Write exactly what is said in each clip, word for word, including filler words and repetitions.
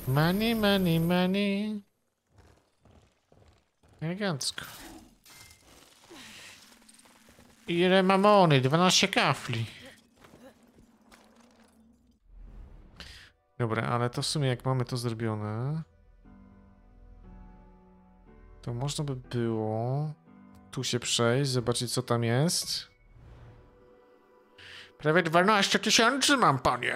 Money, money, money. Elegancko. Ile mamony? dwanaście kafli. Dobra, ale to w sumie jak mamy to zrobione, to można by było tu się przejść, zobaczyć co tam jest. Prawie dwanaście tysięcy mam, panie.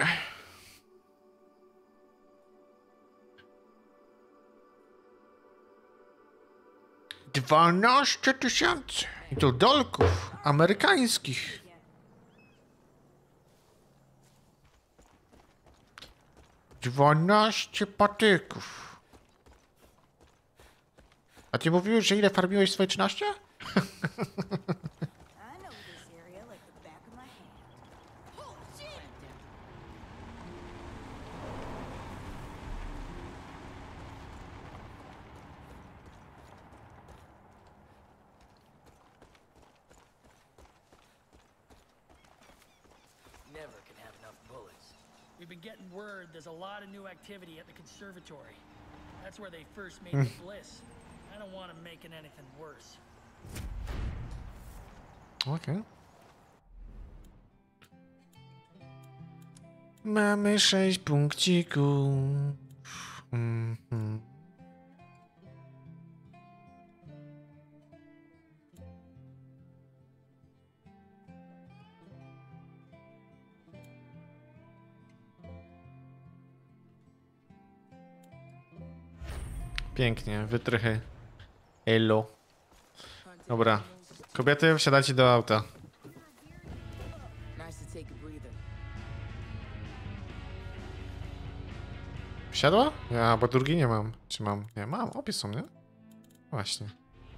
dwanaście tysięcy. I to dolków amerykańskich. dwanaście patyków. A ty mówiłeś, że ile farmiłeś swoje trzynaście? We've been getting word there's a lot of new activity at the conservatory. That's where they first made the bliss. I don't want them making anything worse. Okej. Okay. Mamy sześć punkcików. Mm-hmm. Pięknie, wytrychy. Elo. Dobra. Kobiety, wsiadajcie do auta. Wsiadła? Ja, bo drugi nie mam. Czy mam? Nie, mam. Obie są, nie? Właśnie.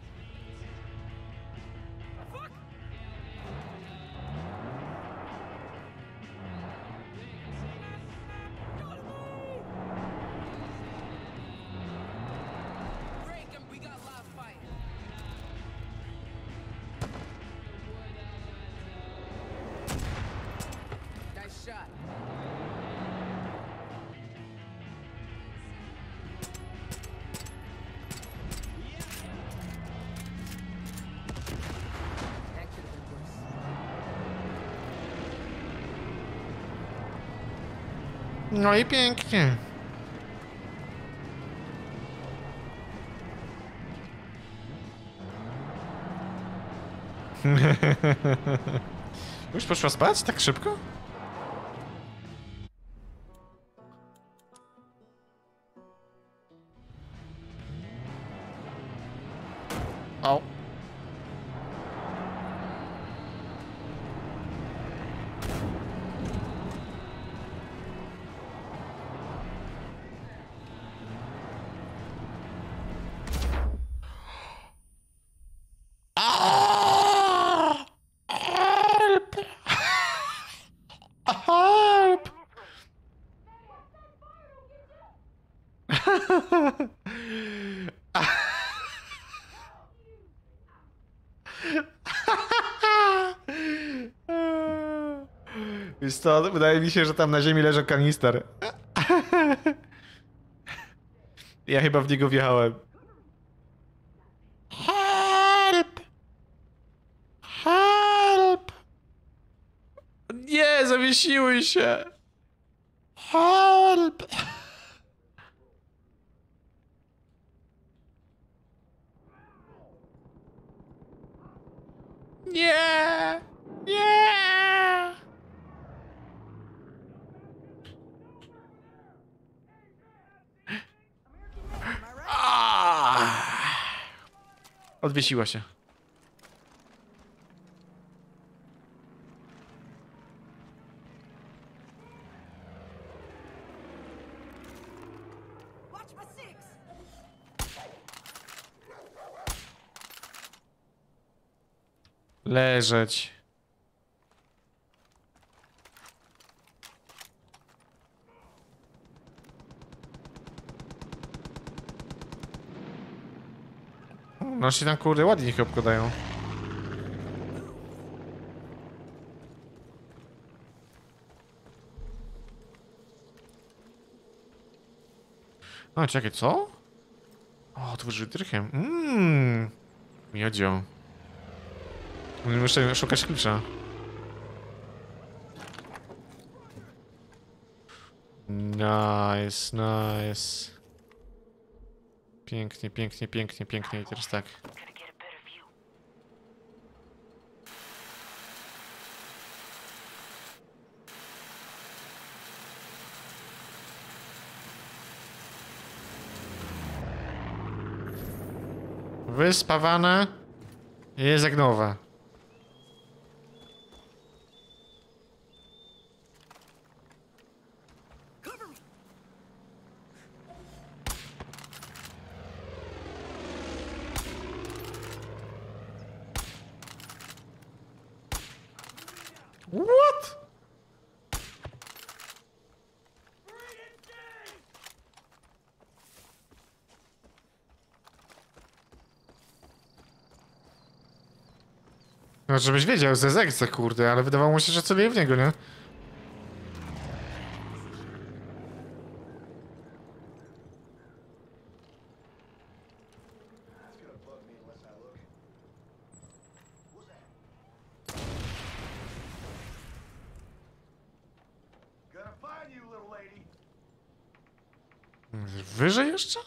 No i pięknie. Już poszła spać tak szybko? O. Wiesz co, wydaje mi się, że tam na ziemi leży kanister. Ja chyba w niego wjechałem. Help! Help! Nie, zawiesiły się! Help! Nie! Nie! Odwiesiła się. Leżeć. No się tam kurde ładnie ich obkładają. A, czekaj, co? O, otworzył drychem. Mmm. Miodzio. Muszę szukać klucza. Nice, nice. Pięknie, pięknie, pięknie, pięknie. I teraz tak. Wyspawane. Jest jak nowe. What? No, żebyś wiedział, ze zekce, kurde, ale wydawało mi się, że celuję w niego, nie? Wyżej jeszcze?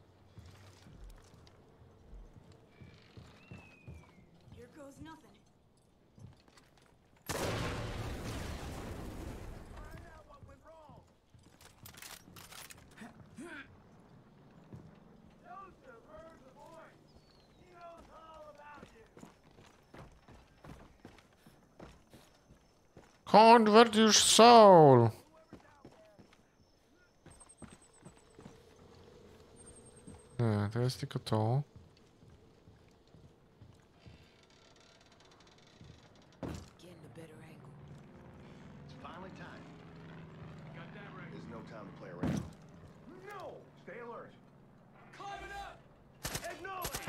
Here goes nothing. Convert your soul. Nie, to jest tylko to. Getting a better angle. It's finally time. Got that right. There's no time to play around. No! Stay alert. Climbing up! Acknowledge!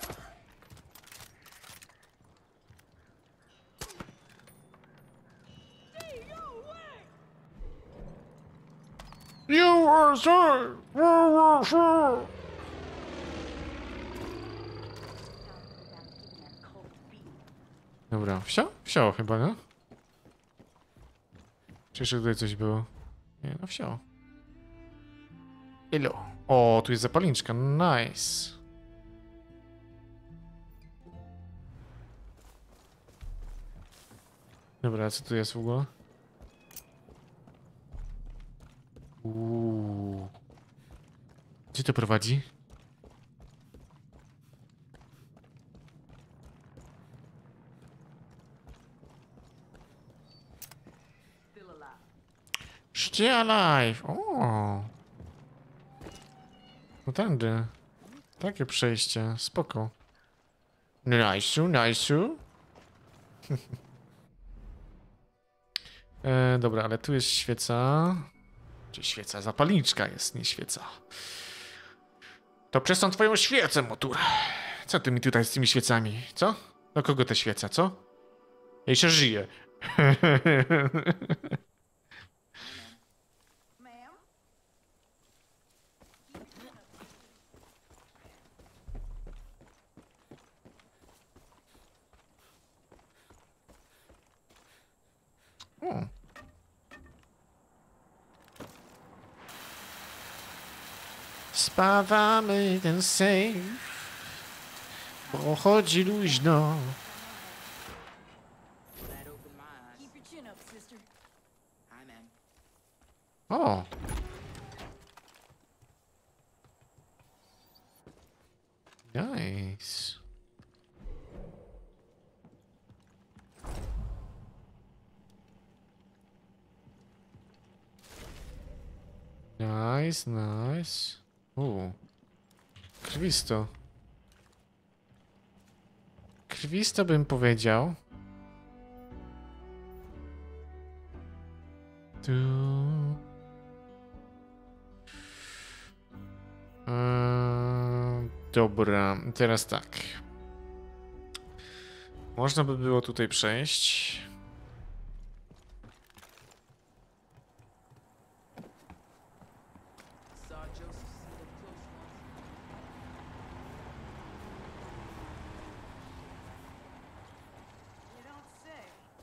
You are so. Dobra, wsio? Wsio chyba, nie? Czy jeszcze tutaj coś było? Nie, no wsio. Elo. O, tu jest zapalniczka, nice. Dobra, a co tu jest w ogóle? Uuu. Gdzie to prowadzi? Stay alive! O! No tędy. Takie przejście, spoko. Nice, nice. e, dobra, ale tu jest świeca. Gdzie świeca? Zapalniczka jest, nie świeca. To przez tą twoją świecę, motur. Co ty mi tutaj z tymi świecami? Co? Do kogo te świeca, co? Ja jeszcze żyję. Ma'am? O. Spawamy ten safe, bo chodzi luźno. That opened my eyes. Keep your chin up, sister. Hi, man. O. Nice. Nice, nice. U. Krwisto. Krwisto bym powiedział. Tu. Eee, dobra, teraz tak. Można by było tutaj przejść. Saw Joseph see the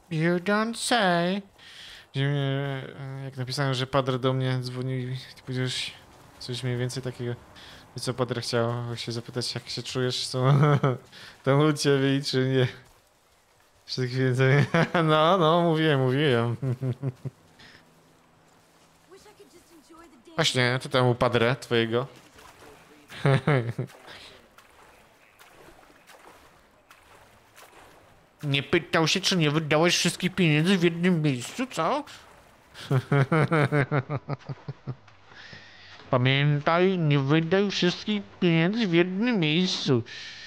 You don't say. Jak napisałem, że Padre do mnie dzwonił i powiedziałeś coś mniej więcej takiego. I co Padre chciał się zapytać, jak się czujesz, co tam u ciebie i czy nie. Czy tak więcej. No, no, mówiłem, mówiłem. Wish I could just enjoy the day. Właśnie, to tam u Padre twojego. Nie pytał się, czy nie wydałeś wszystkich pieniędzy w jednym miejscu, co? Pamiętaj, nie wydaj wszystkich pieniędzy w jednym miejscu.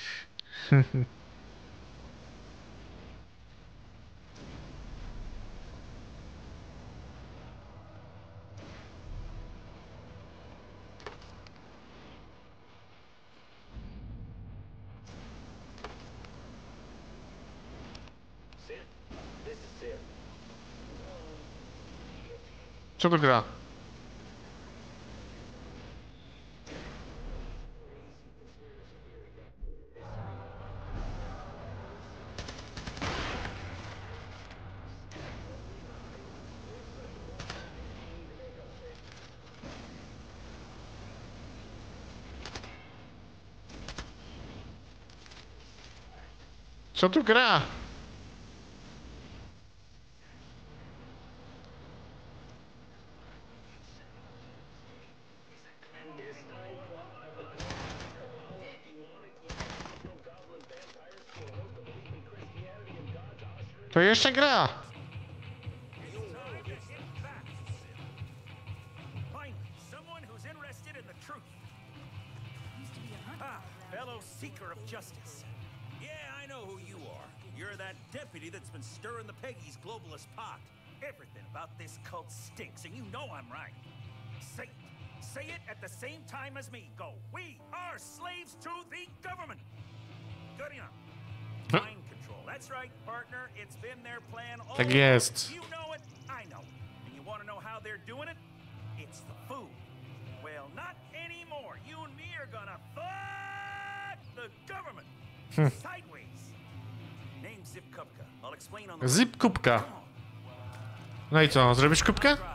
Co to gra? Co tu gra? To jeszcze gra. Finally, someone who's interested in the truth. Ah, fellow seeker of justice. Yeah, I know who you are. You're that deputy that's been stirring the Peggy's globalist pot. Everything about this cult stinks, and you know I'm right. Say it. Say it at the same time as me. Go. We are slaves to the government. Good enough. Mind control. That's right, partner. It's been their plan all Tak along. jest. You know it, I know. And you want to know how they're doing it? It's the food. Well, not anymore. You and me are gonna fuck the government. Sideways. Name Zip Kupka. I'll explain on the Zip kubka. Come on. No i co, zrobisz kubkę? Try.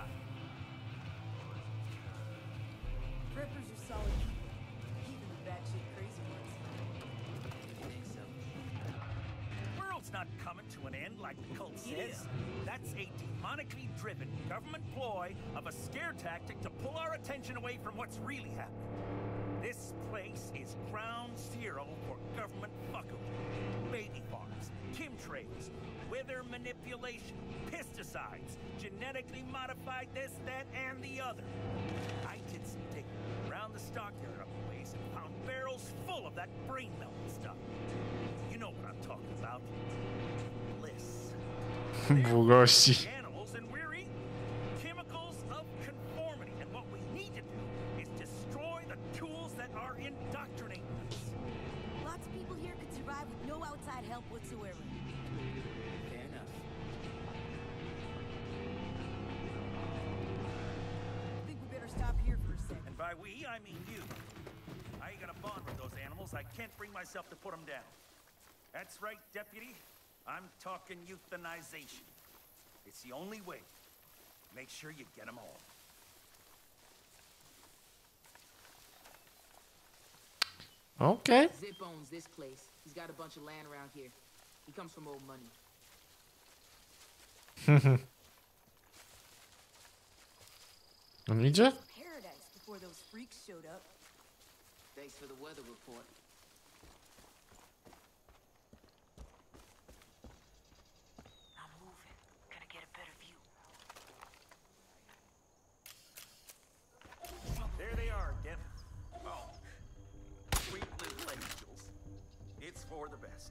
Preppers are solid people. Even the batshit crazy ones. World's not coming to an end like the cult says. That's a demonically driven government ploy of a scare tactic to pull our attention away from what's really happening. This place is ground zero for government fuckery. Baby farms, chemtrails, weather manipulation, pesticides, genetically modified this, that, and the other. I did some digging around the stockyard up the ways and found barrels full of that brain-melting stuff. You know what I'm talking about. Bliss. Błogości. Animals and we're eating chemicals of conformity. And what we need to do is destroy the tools that are indoctrinating us. Lots of people here could survive with no outside help whatsoever. Fair enough. I think we better stop here for a second. And by we, I mean you. I ain't gonna bond with those animals. I can't bring myself to put them down. That's right, deputy. I'm talking euthanization. It's the only way. Make sure you get them all. Okej. Zip owns this place. He's got a bunch of land around here. He comes from old money. On idzie? Paradise before those freaks showed up. Thanks for the weather report. I'm moving. Gonna get a better view. There they are, Dep. Oh, sweet little angels. It's for the best.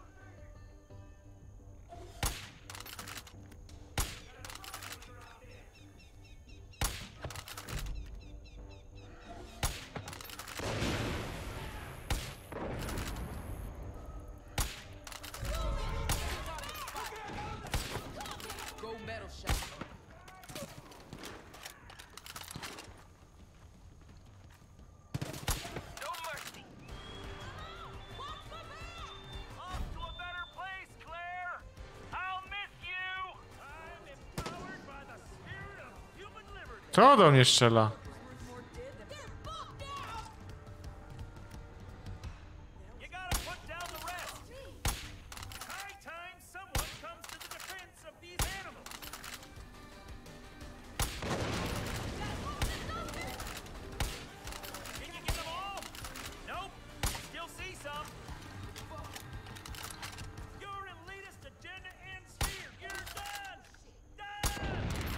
Gold medal shot. No mercy. Co do mnie strzela? You gotta put down the rest. High time someone comes to the defense of these animals. Can you get them all? Nope. Still see some. Your elitist agenda ends here. You're done. Done.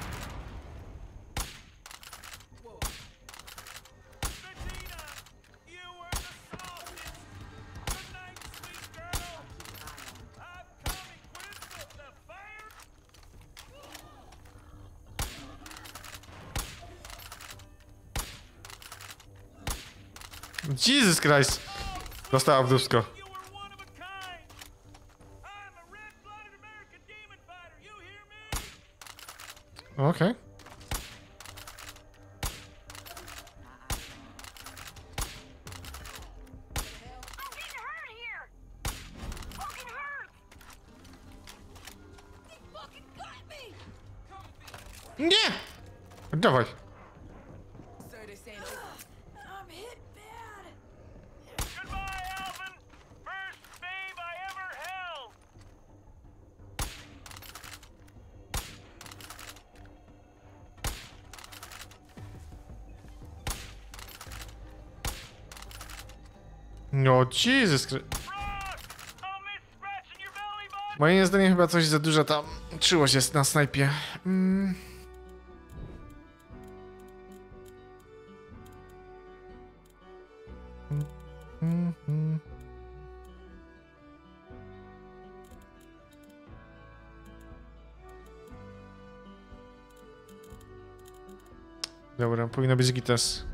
Bettina, you were the softest. Good night, sweet girl. I'm coming with the fire. Jesus Christ. Dostała w dupsko. You were one of a kind. I'm a red-blooded American demon fighter. You hear me? Okej. I'm getting hurt here! Fucking hurt! They fucking got me! Nie! Dawaj. Sir, this ain't over. I'm hit bad! Goodbye, Alvin. First babe I ever held. No, Jesus Christ. Rock, I'll miss scratching your belly button. Moim zdaniem chyba coś za dużo tam czułość jest na snajpie. Mm. Mm, mm. Dobra, powinno być gitas.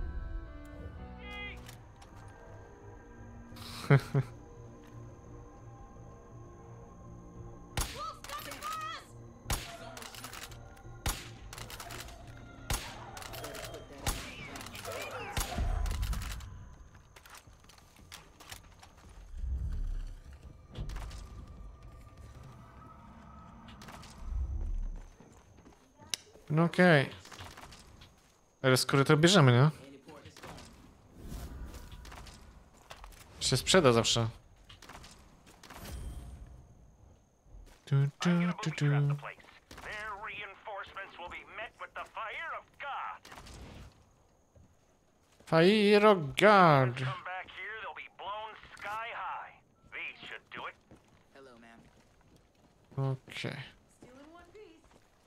No okej. Okay. Ale skoro to bierzemy, nie? Się sprzeda zawsze. Tu, tu, I'm gonna tu, move tu. throughout the place. Their reinforcements will be met with the fire of God. Fire of God. Come back here, they'll be blown sky high. These should do it. Hello, ma'am. Okej. Still in one piece.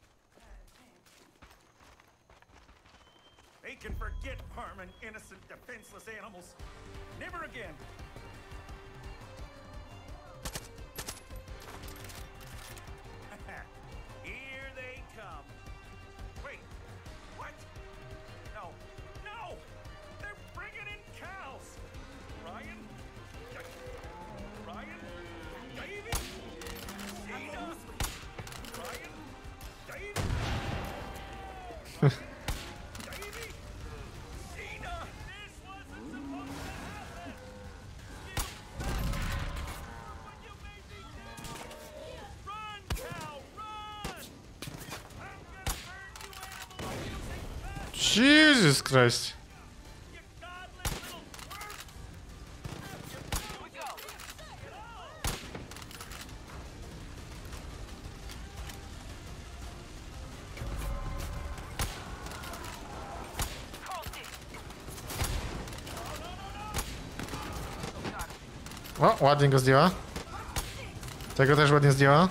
They can forget harming innocent, defenseless animals. Never again. Here they come. Wait, what? No, no! They're bringing in cows! Ryan? Ryan? Davey? Cena? Ryan? Davey? Davey? Cena! This wasn't supposed to happen! But you made me do! Run, cow, run! I'm gonna burn you animal-abusing bastards! Jesus Christ. You godless little twerp! Here we go! Get on! O, ładnie go zdjęła. Tego też ładnie zdjęła.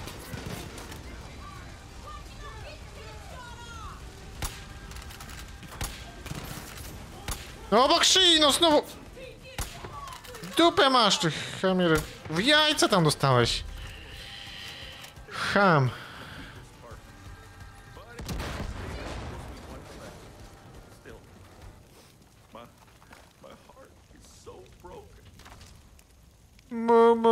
No obok szyi, no znowu! Dupę masz, ty chamie. W jajca tam dostałeś. Ham. Still, my my heart is so broken. Mama.